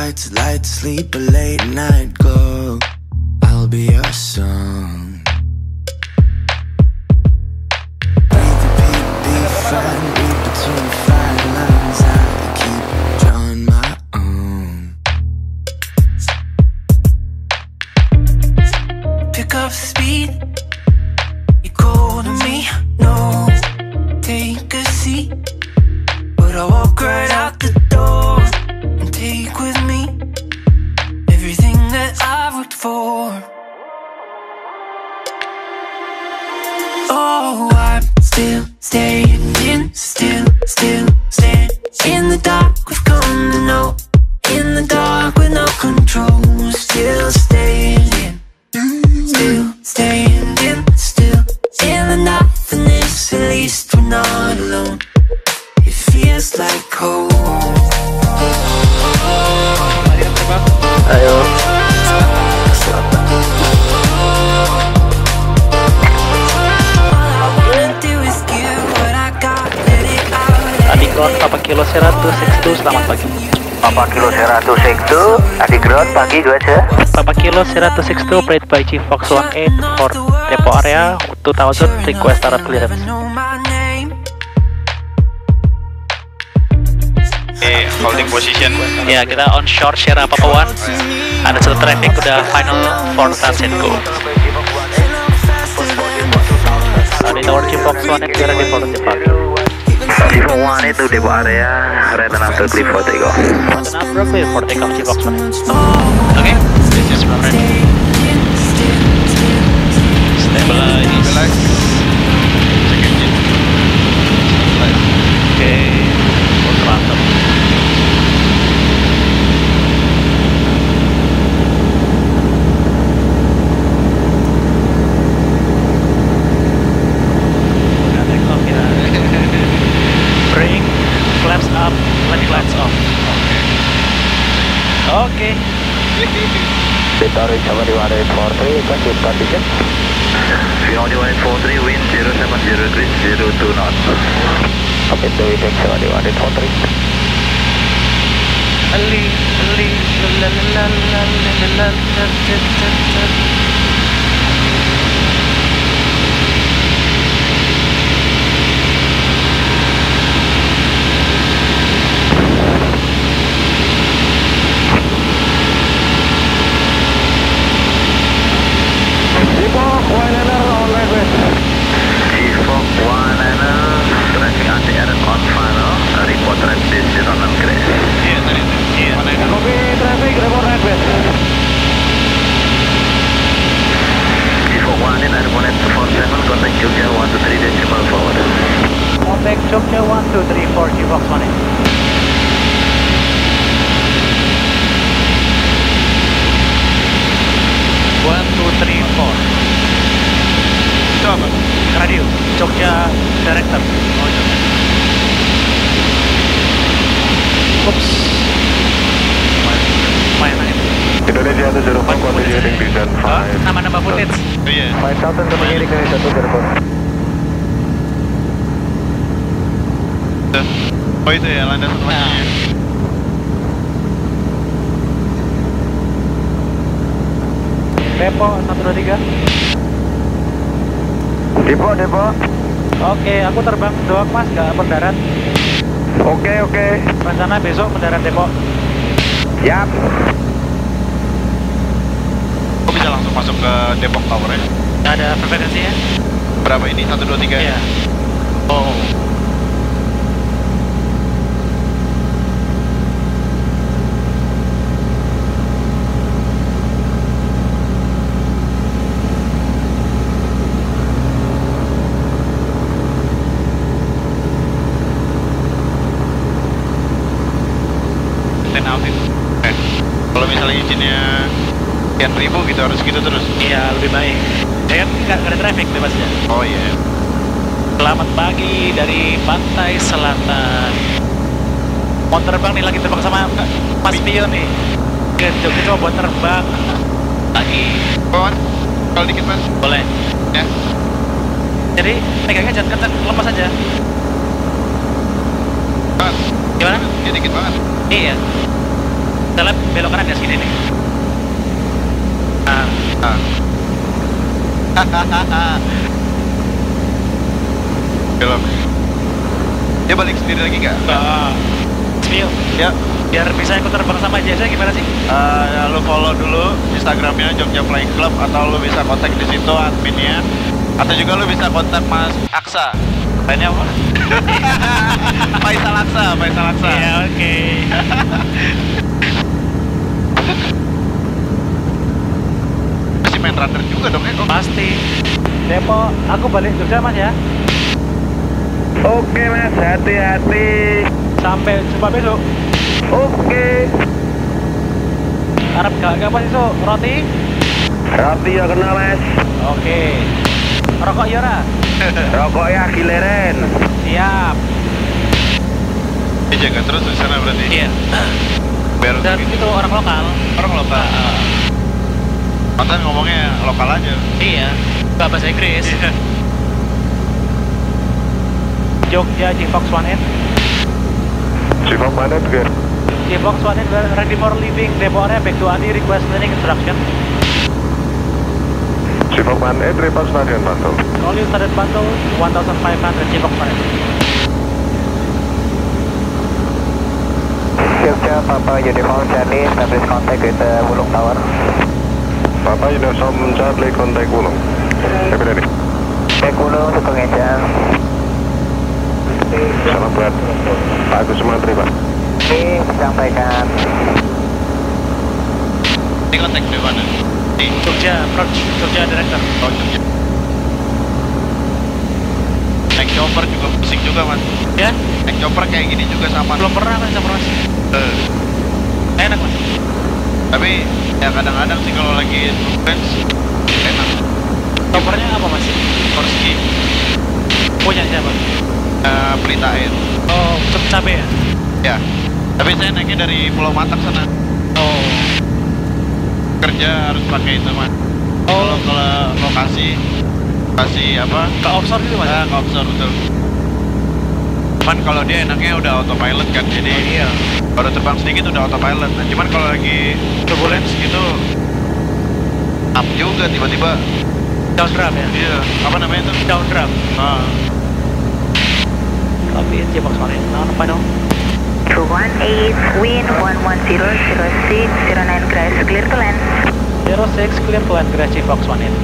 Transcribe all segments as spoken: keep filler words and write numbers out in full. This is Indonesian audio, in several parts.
like to light to sleep, a late night glow. I'll be your song. Breathe, repeat, be fine. Read between fine lines. I keep drawing my own. Pick up speed. You call to me. No, take a seat. But I walk right out the door and take with me everything that I've worked for. Oh, I'm still staying in, still, still staying in the dark. We've come to know, in the dark with no control. Still staying in, still staying in, still in the nothingness. At least we're not alone. It feels like home. Ayo. Adik Ron, Papa Kilo seratus Sektu, selamat pagi. Papa Kilo seratus Sektu, Adik Ron, pagi gue aja. Papa Kilo seratus Sektu, played by Chief Fox one eight for Depot area two thousand, request arah clearance. Eh, holding position. Ya, kita on shore Sierra Papa One. Ada satu traffic udah final for touch and go. Di tower Chief Fox one eight, ready for departure. Chief Fox one itu Depot area, ready after clear for take off. Ready after clear for take off Chief Fox one eight. Okay, this is ready. Stabilize. Stabilize. Okay, mantap. Bring flaps up, let flaps off. Okay. Victory seven one eight four three, good condition. Victory one eight four three, wind zero seven zero degrees, zero two knots. Okay, so we take seven one eight four three. Ali, ali, la la la la la la la la. Jogja one two three four, Chief Fox one eight. one two three four. Itu apa? Radio, Jogja Director. Oh, Jogja. Oops. Main main. Indonesia satu zero empat, continuing descent five. Nama-nama footage. Oh iya. five thousand continuing Indonesia satu zero empat. Oh itu ya, landasan masuknya. Depo satu dua tiga. Depo, depo. Oke, aku terbang doang mas, gak mendarat. Oke, oke. Rencana besok mendarat Depok. Siap. Kok bisa langsung masuk ke Depok Tower ya? Gak ada frekuensinya? Berapa ini? satu dua tiga? Iya. Oh. Eh, kalau misalnya izinnya sekian ribu gitu harus gitu terus? Iya, lebih baik. Ya kan nggak ada traffic bebasnya. Oh iya. Selamat pagi dari pantai selatan. Mau terbang nih, lagi terbang sama Mas Pio nih. Kita coba buat terbang lagi. Bawaan, kalau dikit mas. Boleh. Ya. Jadi pegangnya jangan kencang, lepas aja. Banget. Gimana? Ya dikit banget. Iya. Misalnya belok kanan ya sini nih. Nah, Nah. Belok. Dia balik sendiri lagi nggak? uh, Spill. Ya. Biar bisa ikut terbang sama Jasa gimana sih? Uh, ya, lu follow dulu Instagramnya Jogja Flying Club, atau lu bisa kontak di situ adminnya, atau juga lu bisa kontak Mas Aksa. Lainnya apa? Faisal Aksa, Faisal Aksa. Iya, oke. Masih main runner juga dong ya? Pasti. Depo, aku balik Jogja Mas ya. Oke Mas, hati-hati. Sampai jumpa besok. Oke. Arab gak apa sih so? Roti? Roti ya kena Mas. Oke. Rokok Yora? Rokok ya giliran. Siap. Dia jaga terus di sana berarti. Iya. Biar Dan gitu. itu orang lokal. Orang lokal. Konten ngomongnya lokal aja. Iya. Gak bahasa Inggris. Jogja Cifox one N. Cifox mana juga? Cifox one N ready for leaving. Deponya back to Adi, request landing instruction. Cifox mana? Eh, report stadion Bantul. All you started Bantul one thousand five hundred Cifox one N. Jogja, Papa Uniform Charlie, establish contact with the Wulung Tower. Papa Uniform Charlie, contact Wulung. Siapa dari? Back Wulung, Sukung Encang. Salam buat Pak Agus Sumantri, Pak. Oke, sampaikan. Di kontak di mana? Di Jogja, approach Jogja director. Oh, Jogja. Naik chopper juga pusing juga mas. Ya? Naik chopper kayak gini juga sama. Belum pernah kan sama mas. Eh, Enak mas. tapi ya kadang-kadang sih kalau lagi turbulence enak. Topernya apa mas? Korski, Punya siapa? uh, Pelita Air. Oh, cabe ya? Ya. Tapi saya naiknya dari Pulau Matak sana. Oh. Kerja harus pakai itu mas. Kalau Oh. kalau lokasi, lokasi apa? Ke offshore gitu mas? Ah, ke offshore betul. Cuman kalau dia enaknya udah autopilot kan, jadi Oh, iya. baru terbang sedikit udah autopilot. Nah, cuman kalau lagi turbulence gitu, up juga tiba-tiba. Downdraft ya? Iya, apa namanya itu? Downdraft. Ah, Tapi Cifox one N. Nah, apa dong? two one eight, wind one one zero zero six zero nine, grass clear to land. zero six clear to land, grass Cifox one N.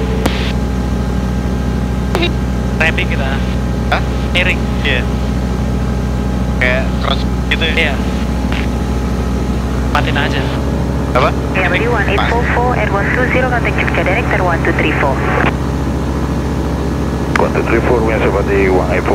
Ramping kita. hah? Miring. Iya. Kayak cross gitu ya? Iya. Matiin aja. Apa? Yamari one eight four four, Air one two zero, contact Jogja Director one two three four. one two three four, yang seperti Wang Epo.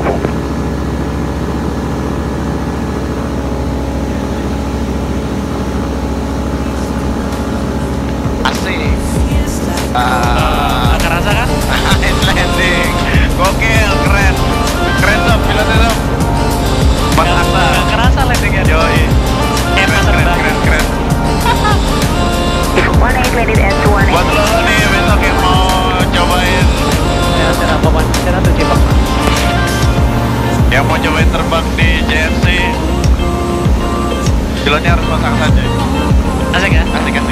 Asik. Ah, Nggak kerasa kan? nice landing. Gokil, keren. Keren sob, pilotnya sob. Mas Nggak- Aksa. nggak kerasa landingnya. Yoi. Kayak Keren, pasar keren, bang. keren, keren. one eight landed at two one Buat eight. lo nih besok yang mau cobain, Ya, saya apa mas? Saya tuh Cifox. yang mau cobain terbang di J R C, pilotnya harus pasang saja. Asik ya? Asik kan?